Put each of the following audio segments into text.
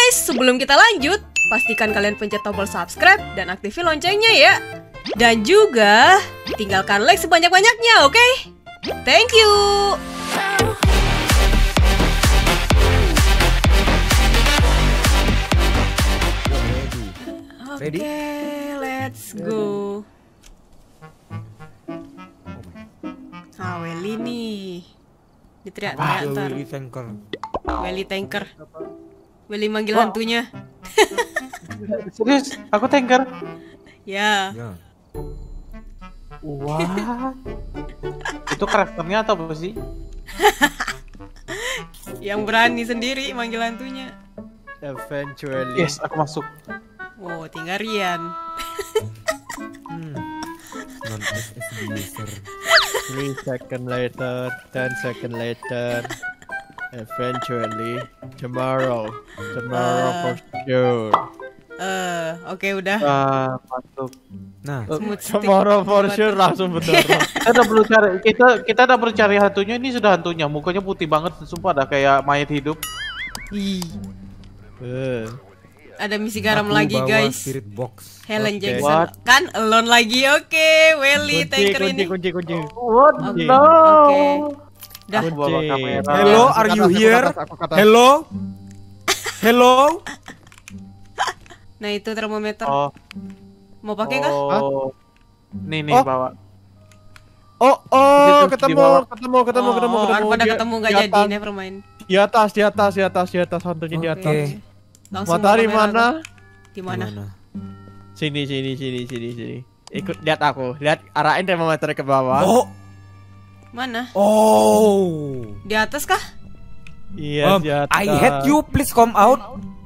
guys, sebelum kita lanjut, pastikan kalian pencet tombol subscribe dan aktifin loncengnya ya. Dan juga tinggalkan like sebanyak-banyaknya, oke? Thank you. Ready? Oke, let's go. Ah, Welly nih. Diteriak-teriak ntar. Willy Tanker. Welly tanker. Welly manggil hantunya. Serius, aku tanker. Ya. Ya. Wah. Itu karakternya atau apa sih? Yang berani sendiri manggil hantunya. Eventually. Yes, aku masuk. Wow, tinggal Rian. Non SS user. 3 seconds later, 10 seconds later. Eventually, tomorrow for sure. Oke udah. Masuk. Nah, Smooth stick. Tomorrow for sure langsung beneran. Kita udah perlu cari kita udah perlu cari hantunya. Ini sudah hantunya. Mukanya putih banget, sumpah dah kayak mayat hidup. Ih, Eh, ada misi garam aku lagi bawa guys. Spirit box. Helen Oke. Jackson What? kan alone lagi. Oke, Welly tanker ini. kunci. What? Oke. No. Oke. Dah. Aku bawa kamera. Hello, are you here? Hello? Hello? Nah, itu termometer. Oh. Mau pakai kah? Oh. Nih Oh. bawa. Oh, Di ketemu. bawah. Daripada Dia- ketemu nggak di jadi, atas. never mind. Di atas hantunya di atas. Oke. Langsung Matahari bawa kamera mana? aku. Di mana? Sini. Ikut, lihat aku. Lihat, arahin termometer ke bawah. Oh. Mana? Oh. Di atas kah? Iya, di atas. I hate you, please come out.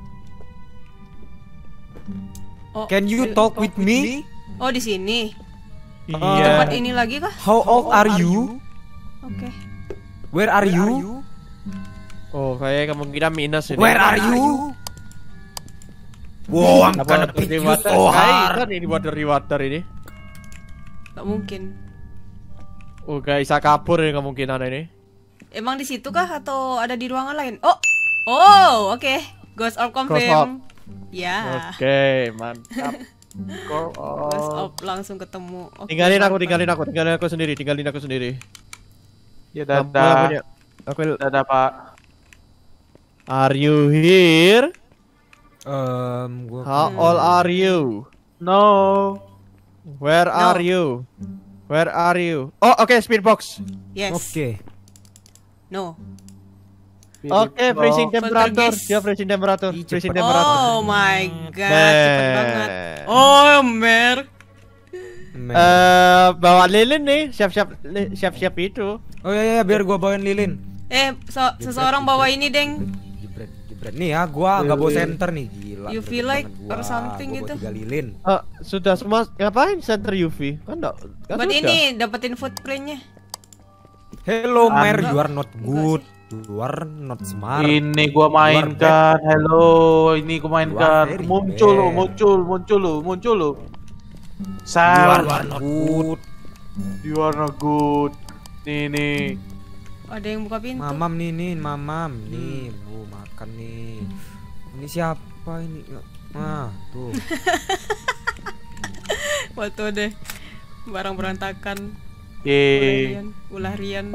Oh, Can you talk with me? Oh, di sini. Iya. Tempat ini lagi kah? How old are you? Oke. Where are you? Oh, kayak kemungkinan minus ini. Where are you? Wow, I'm gonna beat you so hard. Kan ini water ini. Gak mungkin. Oh, guys, bisa kabur ini kemungkinan ini. Emang di situ kah atau ada di ruangan lain? Oh, oke. Ghost orb confirm. Ya. Oke, mantap. Ghost orb langsung ketemu. Oke, Tinggalin mantap. aku sendiri. Ya Lampunya. dadah. Dadah, Pak. Are you here? Gua How old are you? No. Where are you? Oh, oke, speed box. Yes. Oke. No. Oke, freezing temperature. Poltergeist. Dia freezing temperature. Ih, Freezing cepet. temperature. Oh my god, Mer. cepet banget. Oh, Mer. Bawa lilin nih, siap-siap itu. Oh iya, biar gua bawain lilin. Seseorang bawa ini, Deng. Jebret. Nih ya, gua nggak bawa center nih, gila. You feel like or something gitu? Gua 3 lilin. Sudah semua ngapain center UV? Kan enggak. Buat ini dapetin footprintnya. Hello, Mer, Anda- you are not good. You are not smart. Ini gua mainkan. Hello, ini gua mainkan. very Muncul lu. You Sound. are not good. You are not good. Nih. Ada yang buka pintu. Mamam nih, mamam. Nih, Bu, makan nih. Ini siapa ini? Nah, tuh. Foto deh. Barang berantakan. Yeay. Ulah Rian.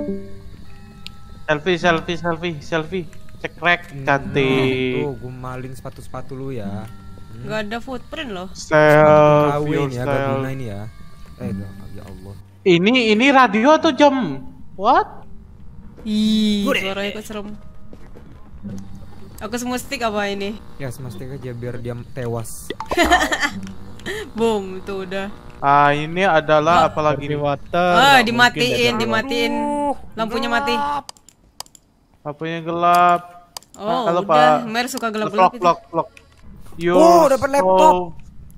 Selfie. Cekrek cantik. Tuh, gua malin sepatu-sepatu lu ya. Nggak ada footprint loh. Self Kawin ya, gak guna yourself. ini ya. Ya Allah. Ini radio atau jam? What? Ih, suaranya kok serem. Aku semua stick apa ini? Ya, semastik aja biar dia tewas. Boom, itu udah. Ini adalah apalagi nih? water. Dimatiin. Lampunya mati. Apanya gelap? Oh, Halo, udah. Pak. Mer suka gelap-gelap itu. Vlog. Dapat laptop.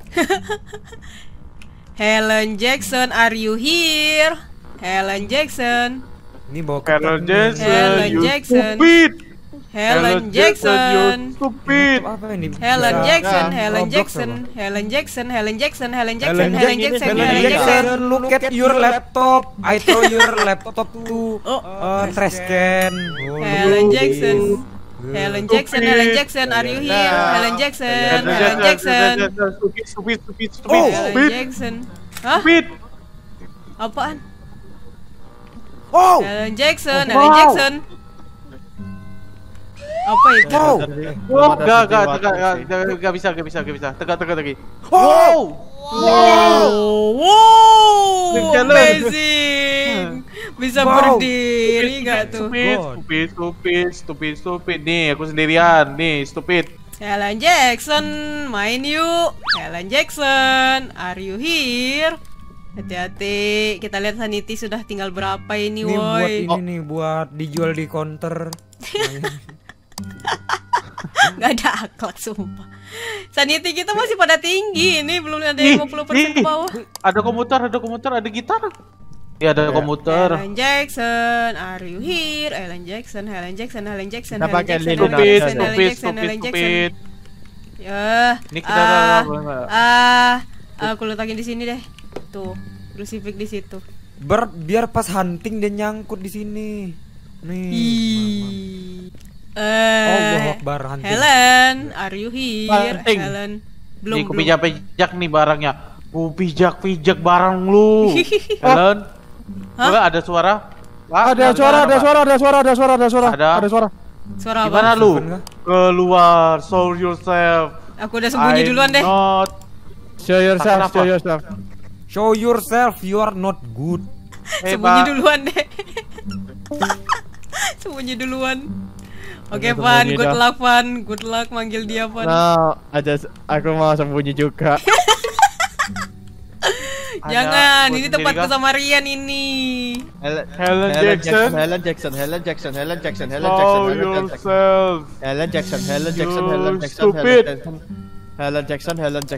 Helen Jackson, are you here? Helen Jackson. Ini bawa Carol Jackson, Helen you Jackson. stupid. Helen you Jackson. stupid. apa ini? Helen Bisa- Jackson, Bisa Helen Roblox Jackson, apa? Helen Jackson, Helen Jackson, Helen Jackson, Helen Helen Jackson, Jackson, Helen Helen Jackson. Jackson, look at your laptop. I throw your laptop to trash can. Helen Jackson. Helen Jackson, Helen Jackson, are you here? Helen Jackson, Helen Jackson, Stupid. Helen Jackson. Hah? Stupid. Apaan? Oh. Helen Jackson, Oh, Helen wow. Jackson. Apa itu? Wow. Oh, gak bisa. Tegak lagi. Oh. Wow, Jalan. amazing. Bisa Wow. berdiri gak tuh? Stupid. Nih, aku sendirian. Nih, stupid. Helen Jackson, main yuk. Helen Jackson, are you here? Hati-hati, kita lihat Sanity sudah tinggal berapa ini, Ini buat woi. ini nih buat dijual di counter. Gak ada akhlak, sumpah. Sanity kita masih pada tinggi, ini belum ada 50% ke bawah. Ada komuter, ada gitar. Ya, ada komuter. Helen Jackson, are you here? Helen Jackson. Kita pakai lilin Stupid. Ya. Ini kita Aku letakin di sini deh. Tuh, crucifix di situ. Biar pas hunting dia nyangkut di sini. Nih. Allahu Akbar, hunting. Helen, are you here? Hunting. Helen. Nih, ku Belum. pijak nih barangnya. Ku pijak barang lu. Helen. Hah? Enggak ada suara. Ada suara. Suara apa? Gimana lu? Bukan kah? Keluar, show yourself. Aku udah sembunyi I'm duluan deh. Not. Show yourself. Show yourself, you are not good. Sembunyi Pak. duluan deh. Sembunyi duluan. Oke, Aku Van, sembunyi good dah. luck, Van. Good luck manggil dia, Van. Nah, aku mau sembunyi juga. Jangan, Ada, ini buat tempatku sendiri kah? sama Rian ini. Helen Jackson. Helen Jackson. Show yourself. Helen Jackson. You stupid. Helen Jackson.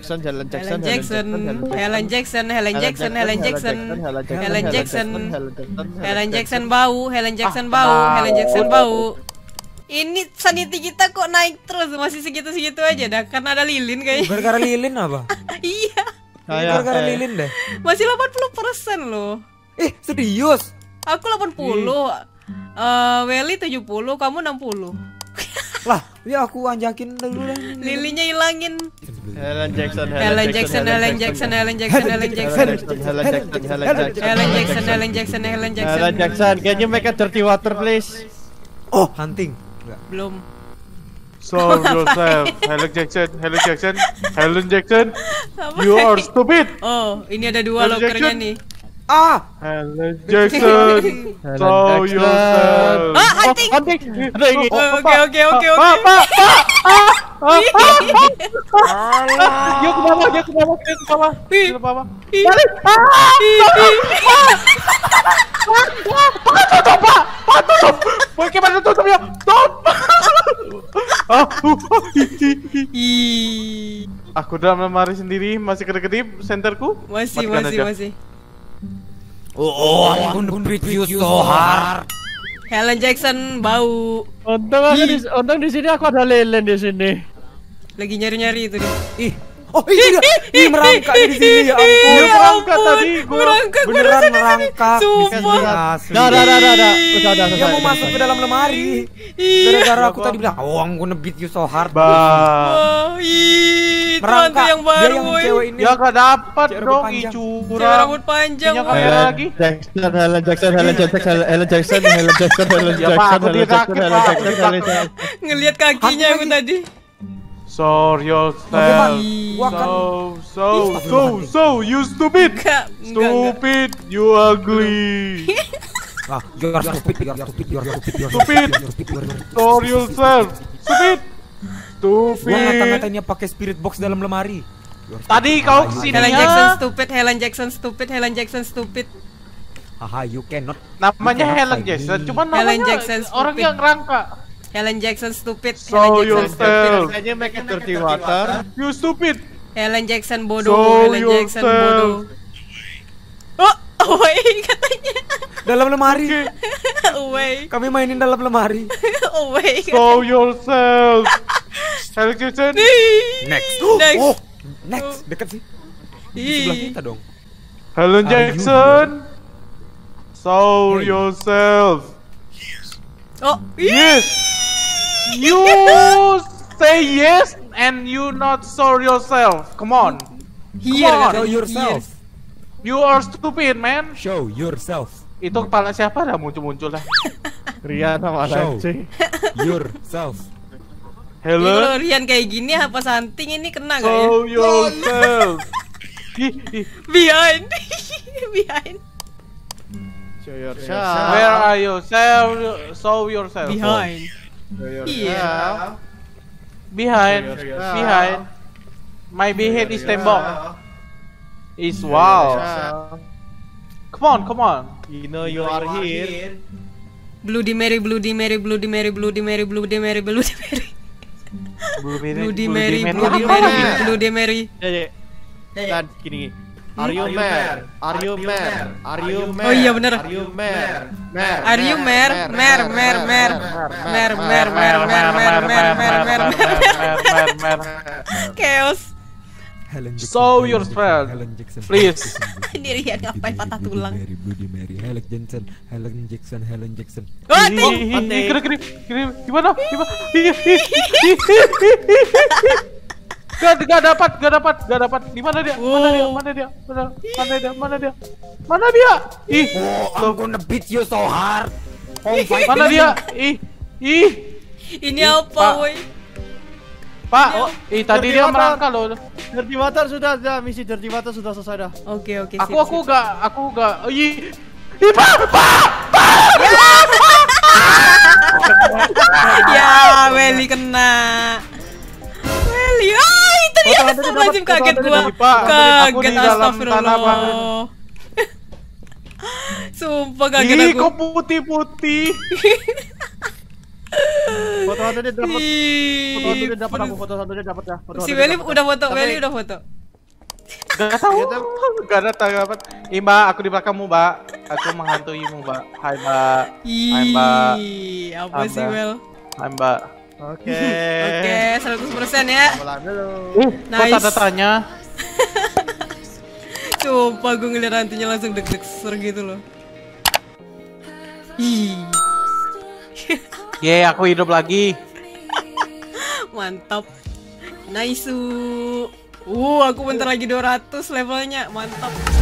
Bau. Ini sanity kita kok naik terus, masih segitu-segitu aja dah, karena ada lilin kayaknya. Gara-gara lilin apa? Iya, Gara-gara lilin deh. masih 80% loh. Serius? Aku 80. Welly 70, kamu 60. Lah, ya aku anjakin dulu lah. Lilinnya hilangin. Helen Jackson. Can you make a dirty water please? Oh, hunting. Enggak. Belum. Show yourself. Helen Jackson. Apa? You are stupid. Oh, ini ada dua Helen lokernya Jackson. nih. Ah, Helen Jackson. Show yourself. Ah, hunting. Hunting. Oke. Dia ke bawah. Bagaimana tutupnya? Ih, Aku dalam lemari sendiri, masih kedip-kedip senterku. Matikan aja. masih. oh, I'm gonna beat you so hard. Helen Jackson bau. Untung di sini aku ada lilin di sini. Lagi nyari-nyari itu nih. Ih, oh itu dia. Ih, merangkak di sini ya ampun. Dia Ya merangkak ampun, tadi, gua merangkak Beneran merangkak di sini Sumpah. asli. Dah. Udah Dia mau masuk ke dalam lemari. Gara-gara aku tadi bilang, "Oh, I'm gonna beat you so hard." Bah. Ih, itu hantu Merangkak. yang Dia baru, yang woy. cewek ini. Ya gak dapat Cewek dong, panjang. Cewek curang. rambut panjang, Punya woy. kamera lagi. Ngelihat kakinya aku tadi. Show yourself. Gua akan So, you stupid. Enggak. Stupid, you ugly. Ah, you are stupid, you are stupid, you are stupid, you are Stupid. stupid, you are stupid. Show yourself. Stupid. Gua Stupid. ngata-ngatainnya pakai spirit box dalam lemari. Tadi kau kesini Helen Jackson ya. stupid, Helen Jackson stupid. Haha, you cannot. Namanya Helen Jackson, cuman Helen namanya Jackson orang stupid. yang rangka. Helen Jackson stupid, Show Helen Jackson stupid. yourself. Can you make a dirty water? You stupid. Helen Jackson bodoh, Show Helen Jackson yourself. bodoh. Oh, away katanya. Dalam lemari. Away, Kami mainin dalam lemari. away. Show yourself. Helen Jackson. Next. Next. Oh, next. Dekat sih. Di sebelah Ih. kita dong. Helen Are you Jackson. Show Hey. yourself. Oh, ih. Yes. You say yes and you not show yourself. Come on. Here, Come on. Show yourself. You are stupid, man. Show yourself. Itu kepala siapa dah muncul-muncul lah. Rian sama Show Alexi. yourself. Kalau Hello. Rian kayak gini apa santing ini kena gak ya? Show yourself. Ih. Behind. Behind. Show yourself. Where are you? Show yourself. Behind. Show Iya. yourself. Behind. Show yourself. Behind. My behind is tembok. Is Show wow. yourself. Come on. You know you are here. Bloody Mary, Bloody Mary, Bloody Mary, Bloody Mary, Bloody Mary, Bloody Mary. Bloody Mary, Bloody Mary, Bloody Mary. Dan gini. Are you mad? Are you mad? Are you mad? Oh iya, bener. Are you mad? Mad. Are you mer? Mer, mer, mer. Mer, mer, mer, mer, mer, mer, mer, mer. Chaos. Helen Jackson, Show Helen yourself. Jackson, Helen Jackson, Please. Ini Rian ngapain patah tulang? Bloody Mary, Helen Jackson, Helen Jackson, Helen Jackson. Oh, ting. Kirim. Gimana? Gak dapat. Di mana dia? Mana dia? Ih, I'm gonna beat you so hard. mana dia? Ih. Ini apa, woi? Pak, tadi dia merangkak loh. Dirty Water sudah misi Dirty Water sudah selesai dah. Oke, sip, Aku sip. gak. Ih, Pak. Ya, Welly kena. Welly, itu dia. Astagfirullahaladzim, kaget gua. Pak. Aku Kaget, di dalam tanah, astagfirullah. Sumpah kaget Ih, aku. kok putih-putih. Foto hantunya dapat. Foto Ih, hantunya dapat aku foto hantunya dapat ya. Foto Si hantunya Welly dapat. udah foto, Tapi- Welly udah foto. Gak tahu. Gak dapat. Ih, Mbak, aku di belakangmu, Mbak. Aku menghantuimu, Mbak. Hai, Mbak. Hai, Mbak. Ih, apa Hai, sih, Mbak. Wel? Hai, Mbak. Oke. Oke, 100% ya. Pulang dulu. Kok Nice. tanda tanya? Sumpah gue ngeliat hantunya langsung deg-deg ser gitu loh. Ih, Ye, aku hidup lagi. mantap. Nice. Aku bentar lagi 200 levelnya. Mantap.